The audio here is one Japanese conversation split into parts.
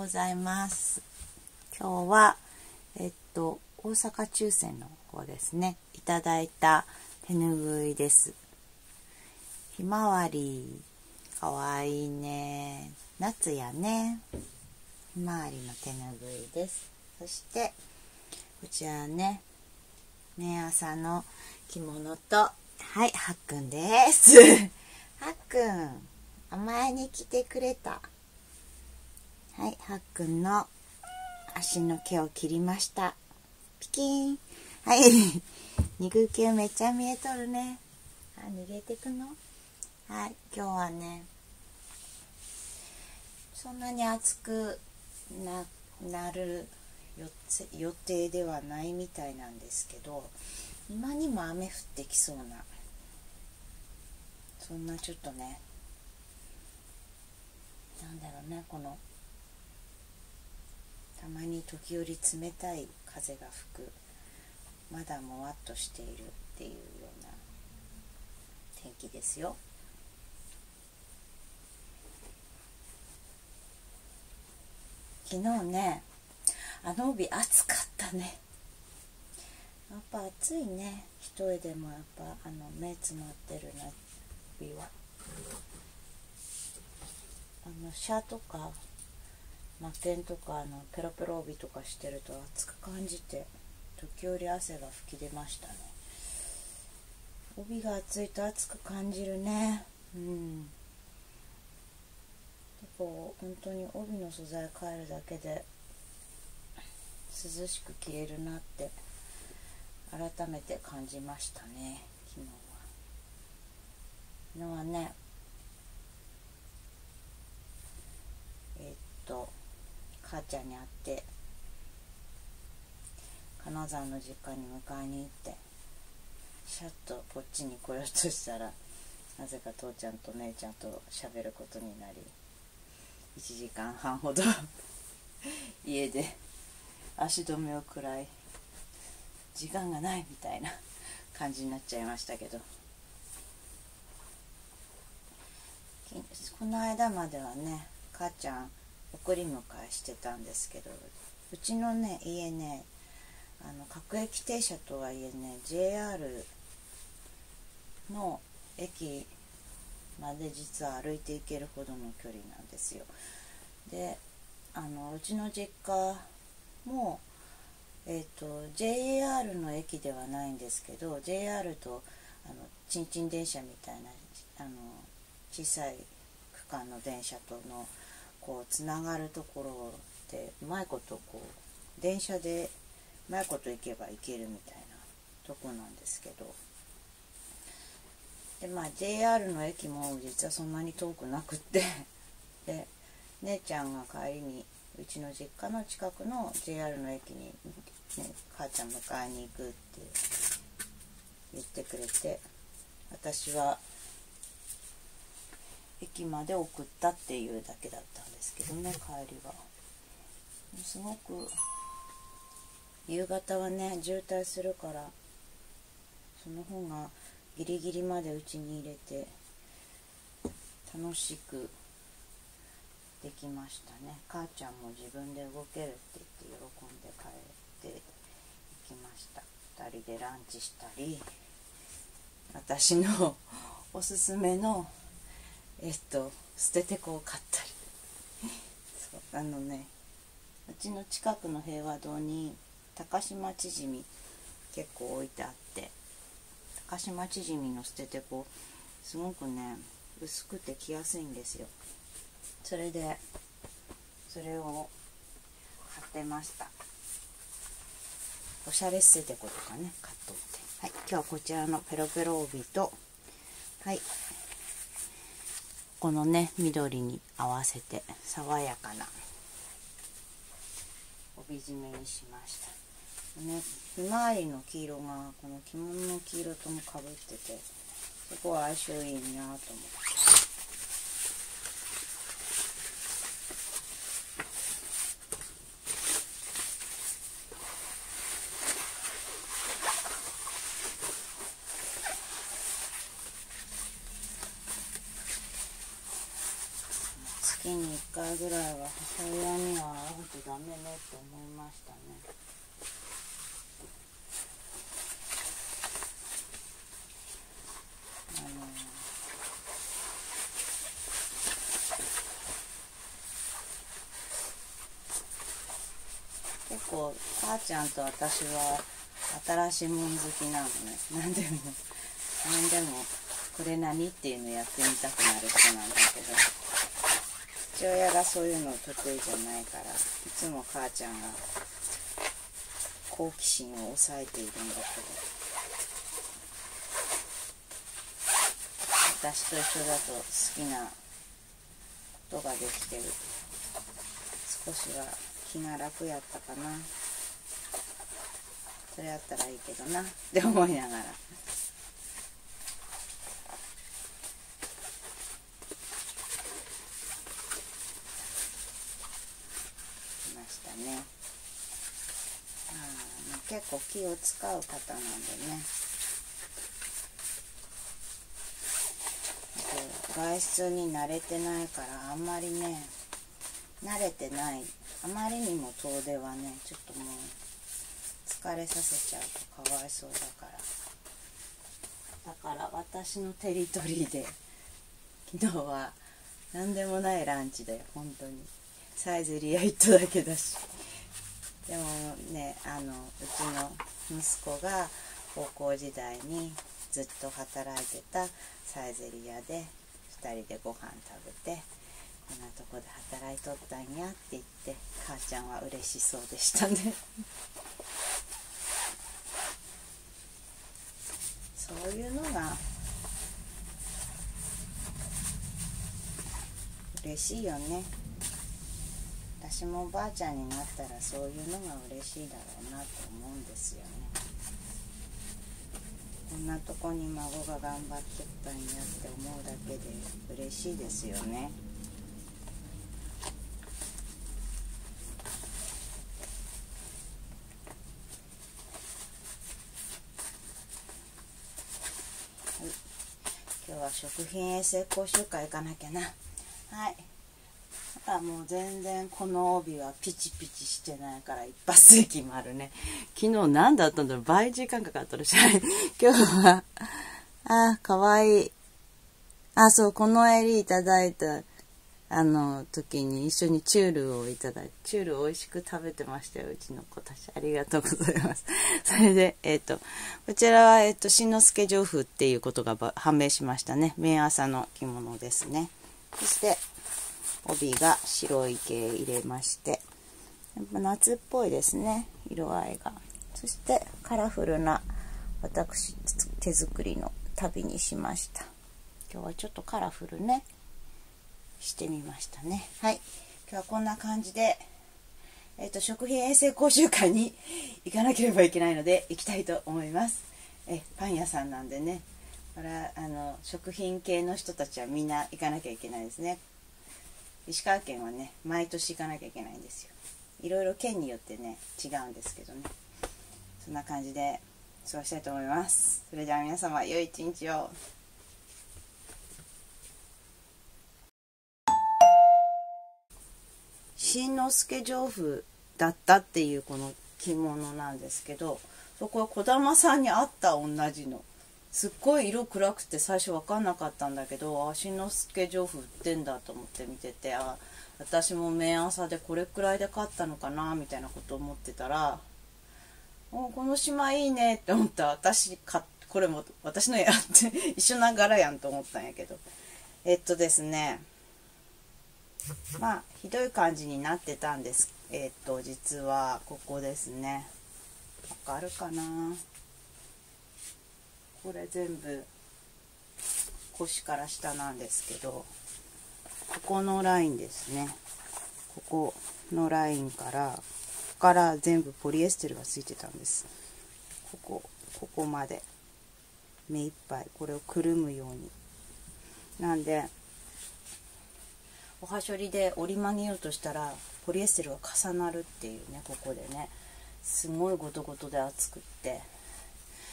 ございます。今日は大阪中線の方ですね、いただいた手ぬぐいです。ひまわりかわいいね、夏やね。ひまわりの手ぬぐいです。そしてこちらね、朝の着物と、はい、はっくんですはっくん前に来てくれた。はい、はっくんの足の毛を切りました。ピキーン。はい肉球めっちゃ見えとるね。逃げてくの。はい、今日はね、そんなに暑く なる予定ではないみたいなんですけど、今にも雨降ってきそうな、そんなちょっとね、なんだろうね、このたまに時折冷たい風が吹く、まだもわっとしているっていうような天気ですよ。昨日ね、帯暑かったね。やっぱ暑いね。一重でもやっぱ目詰まってるな、帯は。シャとかマテンとかペロペロ帯とかしてると暑く感じて、時折汗が吹き出ましたね。帯が暑いと暑く感じるね。こう本当に帯の素材変えるだけで涼しく着れるなって改めて感じましたね。昨日はね、母ちゃんに会って金沢の実家に迎えに行って、シャッとこっちに来ようとしたら、なぜか父ちゃんと姉ちゃんと喋ることになり、1時間半ほど家で足止めを食らい、時間がないみたいな感じになっちゃいましたけど、この間まではね、母ちゃん送り迎えしてたんですけど、うちのね家ね、各駅停車とはいえね、 JR の駅まで実は歩いて行けるほどの距離なんですよ。で、うちの実家もJR の駅ではないんですけど、 JR とちんちん電車みたいな小さい区間の電車とのこうつながるところで、うまいことこう電車でうまいこと行けば行けるみたいなとこなんですけど、でJR の駅も実はそんなに遠くなくってで、姉ちゃんが帰りにうちの実家の近くの JR の駅に、ね、母ちゃん迎えに行くって言ってくれて、私は駅まで送ったっていうだけだったんですけどね、帰りは。すごく夕方はね渋滞するから、その方がギリギリまでうちに入れて楽しくできましたね。母ちゃんも自分で動けるって言って喜んで帰っていきました。2人でランチしたり、私のおすすめの捨ててこを買ったりそううちの近くの平和堂に高島チヂミ結構置いてあって、高島チヂミの捨ててこすごくね薄くて着やすいんですよ。それでそれを買ってました。おしゃれ捨ててことかね買っとって、はい、今日はこちらのペロペロ帯と、はい、このね緑に合わせて爽やかな帯締めにしましたね。ひまわりの黄色がこの着物の黄色ともかぶってて、そこは相性いいなと思って。月に1 回ぐらいは母親には会うとダメねって思いましたね。結構母ちゃんと私は新しいもん好きなのね。何でもこれ何っていうのやってみたくなる人なんだけど、父親がそういうの得意じゃないから、いつも母ちゃんが好奇心を抑えているんだけど、私と一緒だと好きなことができてる。少しは気が楽やったかな。それやったらいいけどなって思いながら。ね、結構気を使う方なんでね。外出に慣れてないからあんまりね、慣れてない、あまりにも遠出はねちょっともう疲れさせちゃうとかわいそうだから私のテリトリーで昨日は何でもないランチで、本当にサイゼリヤ行っただけだし、でもね、うちの息子が高校時代にずっと働いてたサイゼリヤで2人でご飯食べて、こんなとこで働いとったんやって言って、母ちゃんは嬉しそうでしたねそういうのが嬉しいよね。私もおばあちゃんになったらそういうのが嬉しいだろうなと思うんですよね。こんなとこに孫が頑張ってったんやって思うだけで嬉しいですよね。はい、今日は食品衛生講習会行かなきゃな。はい。もう全然この帯はピチピチしてないから一発で決まるね。昨日何だったんだろう、倍時間かかったるじゃない。今日はかわいい。そう、この襟いただいた時に一緒にチュールをいただいて、チュール美味しく食べてましたよ、うちの子たち。ありがとうございます。それでこちらは新之助上風っていうことが判明しましたね。綿麻の着物ですね。そして帯が白い系入れまして、やっぱ夏っぽいですね、色合いが。そしてカラフルな私手作りの旅にしました。今日はちょっとカラフルねしてみましたね。はい、今日はこんな感じで食品衛生講習会に行かなければいけないので行きたいと思います。パン屋さんなんでね、これは食品系の人たちはみんな行かなきゃいけないですね。石川県はね毎年行かなきゃいけないんですよ。いろいろ県によってね違うんですけどね。そんな感じで過ごしたいと思います。それでは皆様良い一日を。新之助上風だったっていうこの着物なんですけど、そこは児玉さんにあった同じの。すっごい色暗くて最初分かんなかったんだけど、新之助上風売ってんだと思って見てて、私も綿麻でこれくらいで買ったのかなみたいなこと思ってたら、この島いいねって思った。これも私のやって一緒な柄やんと思ったんやけど、ですね、ひどい感じになってたんです。実はここですね、わかるかな、これ全部腰から下なんですけど、ここのラインですね、ここのラインからここから全部ポリエステルがついてたんです。ここまで目いっぱいこれをくるむように。なんでおはしょりで折り曲げようとしたらポリエステルが重なるっていうね、ここでねすごいゴトゴトで熱くって、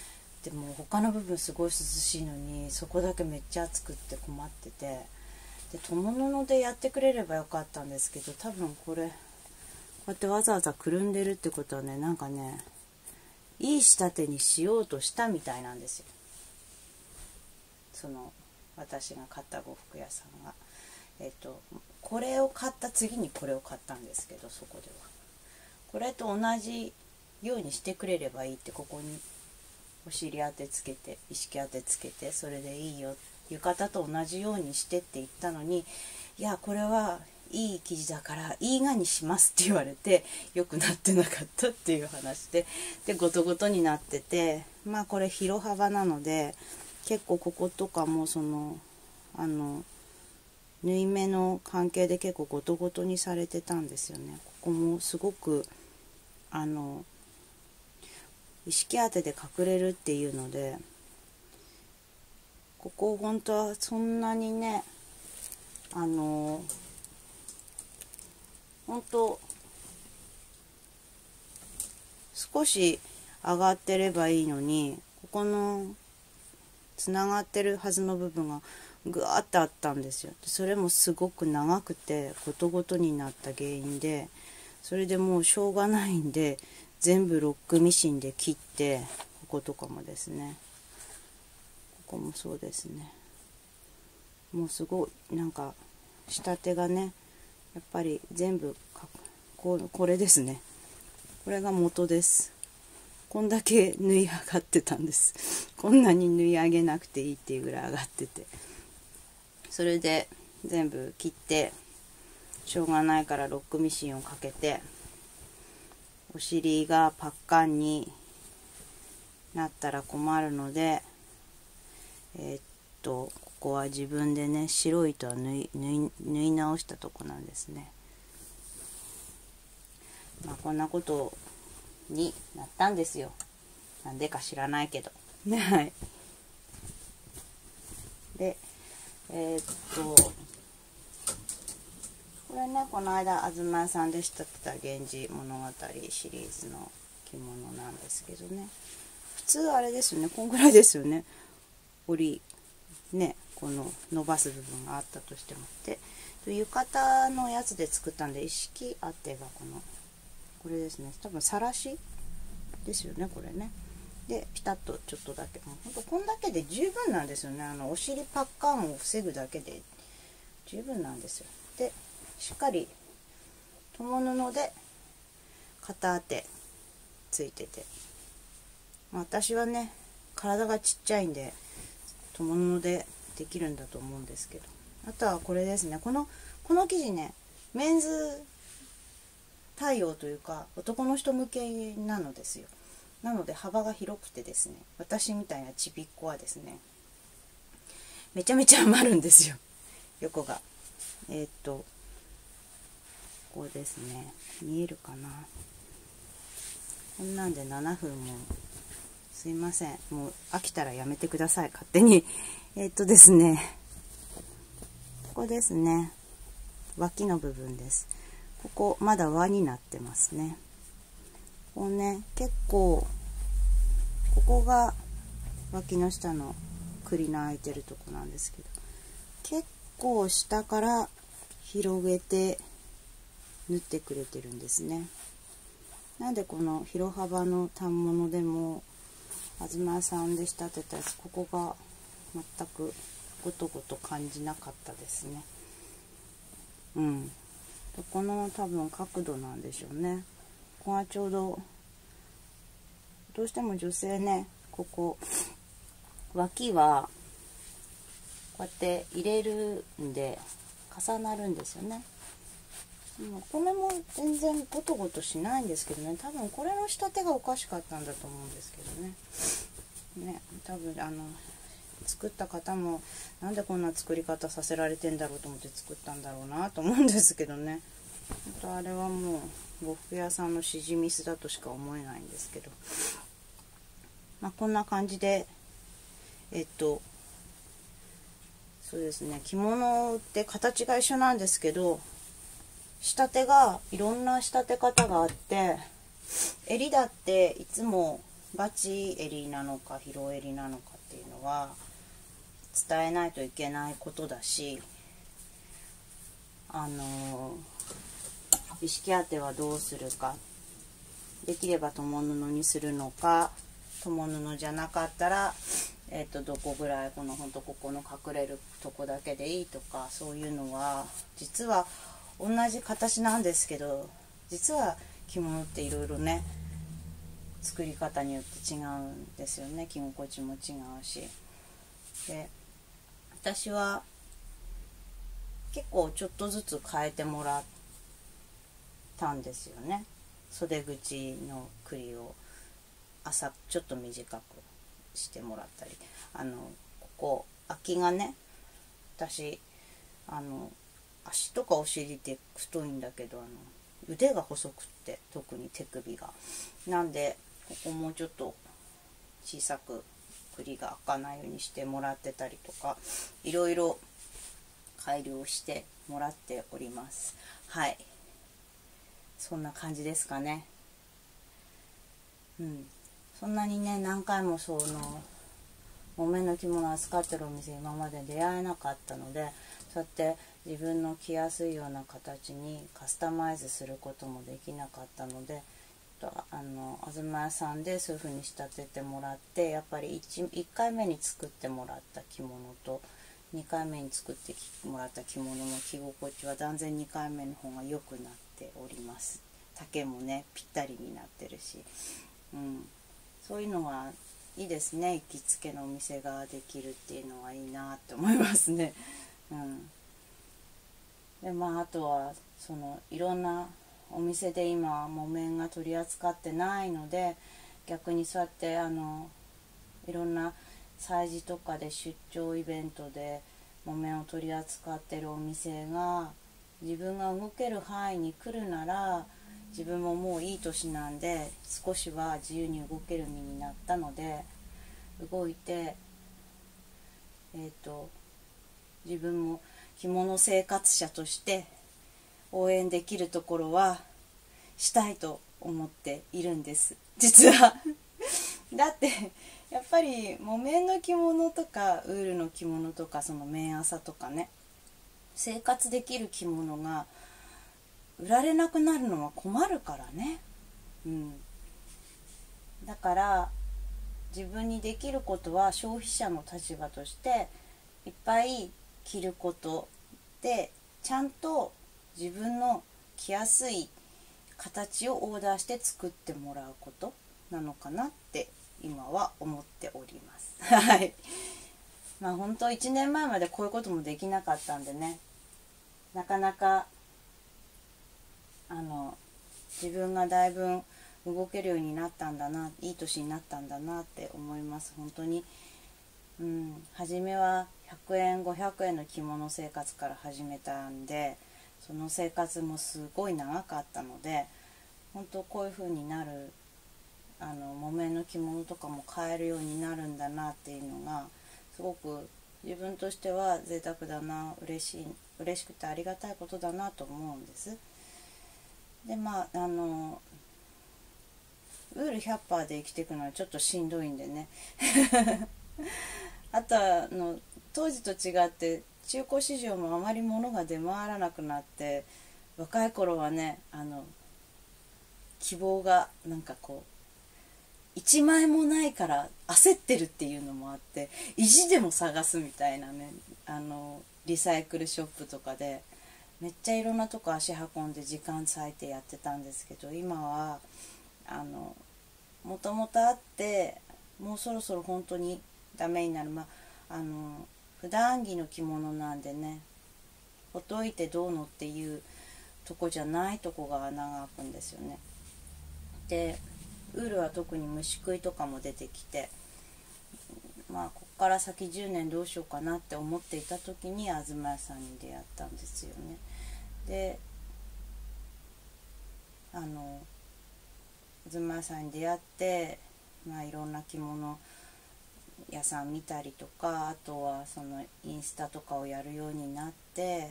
でも他の部分すごい涼しいのにそこだけめっちゃ熱くって困ってて、 で友布でやってくれればよかったんですけど、多分これこうやってわざわざくるんでるってことはね、なんかねいい仕立てにしようとしたみたいなんですよ。その私が買った呉服屋さんがこれを買った次にこれを買ったんですけど、そこではこれと同じようにしてくれればいいって、ここにお尻当てつけて意識当てつけてそれでいいよ、浴衣と同じようにしてって言ったのに、いやこれはいい生地だからいいがにしますって言われて、良くなってなかったっていう話で、ゴトゴトになってて、まあこれ広幅なので結構こことかもその縫い目の関係で結構ゴトゴトにされてたんですよね。ここもすごく意識当てで隠れるっていうので、ここ本当はそんなにね本当少し上がってればいいのに、ここのつながってるはずの部分がぐわーってあったんですよ。それもすごく長くてゴトゴトになった原因で、それでもうしょうがないんで全部ロックミシンで切って、こことかもですね、ここもそうですね、もうすごいなんか仕立てがねやっぱり全部これですね、これが元です。こんだけ縫い上がってたんです。こんなに縫い上げなくていいっていうぐらい上がってて、それで全部切ってしょうがないからロックミシンをかけて、お尻がパッカンになったら困るので、ここは自分でね白い糸は縫い直したとこなんですね。まあこんなことになったんですよ。なんでか知らないけどね。はい。でこれね、この間東屋さんで仕立てた源氏物語シリーズの着物なんですけどね、普通あれですよね、こんぐらいですよね、折りね、この伸ばす部分があったとしても。で浴衣のやつで作ったんで、意識当てがこれですね、多分さらしですよねこれね。でピタッとちょっとだけ、ほんとこんだけで十分なんですよね。お尻パッカーンを防ぐだけで十分なんですよ。でしっかり友布で肩当てついてて、私はね体がちっちゃいんで友布でできるんだと思うんですけど、あとはこれですね、この生地ねメンズ対応というか男の人向けなのですよ。なので幅が広くてですね、私みたいなちびっこはですねめちゃめちゃ余るんですよ、横が。こうですね、見えるかな、こんなんで7分も、すいません、もう飽きたらやめてください勝手に。ですね、ここですね、脇の部分です。ここまだ輪になってますね。こうね、結構ここが脇の下の栗の開いてるとこなんですけど、結構下から広げて縫ってくれてるんですね。なんでこの広幅の反物でも東屋さんで仕立てたやつ、ここが全くゴトゴト感じなかったですね。この多分角度なんでしょうね。ここがちょうどどうしても女性ね、ここ脇はこうやって入れるんで重なるんですよね。これも全然ゴトゴトしないんですけどね、多分これの仕立てがおかしかったんだと思うんですけどね。多分作った方もなんでこんな作り方させられてんだろうと思って作ったんだろうなと思うんですけどね。あとあれはもう呉服屋さんの指示ミスだとしか思えないんですけど、こんな感じでそうですね、着物って形が一緒なんですけど、仕立てがいろんな仕立て方があって、襟だっていつもバチ襟なのか広襟なのかっていうのは伝えないといけないことだし、 意識当てはどうするか、できれば共布にするのか、共布じゃなかったら、どこぐらい、ほんとここの隠れるとこだけでいいとか、そういうのは実は同じ形なんですけど、実は着物っていろいろね、作り方によって違うんですよね。着心地も違うし。で、私は結構ちょっとずつ変えてもらったんですよね。袖口のクリをちょっと短くしてもらったり、ここ空きがね、私足とかお尻って太いんだけど、腕が細くって、特に手首がなんで、ここもうちょっと小さくクリが開かないようにしてもらってたりとか、いろいろ改良してもらっております。はい、そんな感じですかね。そんなにね、何回も木綿の着物を扱ってるお店今まで出会えなかったので、そうやって自分の着やすいような形にカスタマイズすることもできなかったので、東屋さんでそういう風に仕立ててもらって、やっぱり 1回目に作ってもらった着物と2回目に作ってもらった着物の着心地は断然2回目の方が良くなっております。丈もねぴったりになってるし、そういうのはいいですね。行きつけのお店ができるっていうのはいいなって思いますね。であとはいろんなお店で今木綿が取り扱ってないので、逆にそうやっていろんな催事とかで出張イベントで木綿を取り扱ってるお店が自分が動ける範囲に来るなら、自分ももういい年なんで少しは自由に動ける身になったので、動いて自分も着物生活者として応援できるところはしたいと思っているんです、実は。だってやっぱり木綿の着物とかウールの着物とか、その綿麻とかね、生活できる着物が売られなくなるのは困るからね。だから自分にできることは消費者の立場としていっぱい着ることで、ちゃんと自分の着やすい形をオーダーして作ってもらうことなのかなって今は思っております。はい。本当1年前までこういうこともできなかったんでね、なかなか自分がだいぶ動けるようになったんだな、いい年になったんだなって思います。本当に初めは100円500円の着物生活から始めたんで、その生活もすごい長かったので、本当こういう風になる木綿の着物とかも買えるようになるんだなっていうのがすごく自分としては贅沢だな、嬉しくてありがたいことだなと思うんです。でウール100%で生きていくのはちょっとしんどいんでねあとは当時と違って中古市場もあまり物が出回らなくなって、若い頃はね希望が1枚もないから焦ってるっていうのもあって、意地でも探すみたいなね、リサイクルショップとかでめっちゃいろんなとこ足運んで時間割いてやってたんですけど、今はもともとあってもうそろそろ本当にダメになる、普段着の着物なんでね、ほっといてどうのっていうとこじゃないとこが穴が開くんですよね。でウールは特に虫食いとかも出てきて、こっから先10年どうしようかなって思っていた時に東屋さんに出会ったんですよね。で東屋さんに出会って、いろんな着物屋さん見たりとか、あとはそのインスタとかをやるようになって、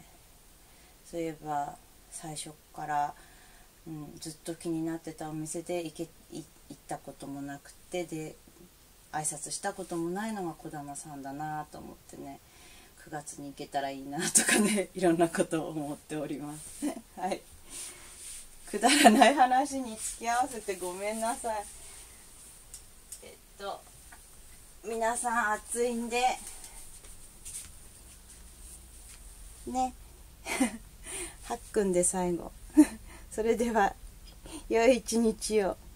そういえば最初から、ずっと気になってたお店で行ったこともなくて、で挨拶したこともないのが児玉さんだなと思ってね、 9月に行けたらいいなとかね、いろんなことを思っておりますはい、くだらない話に付き合わせてごめんなさい。皆さん暑いんでねはっくんで最後それでは良い一日を。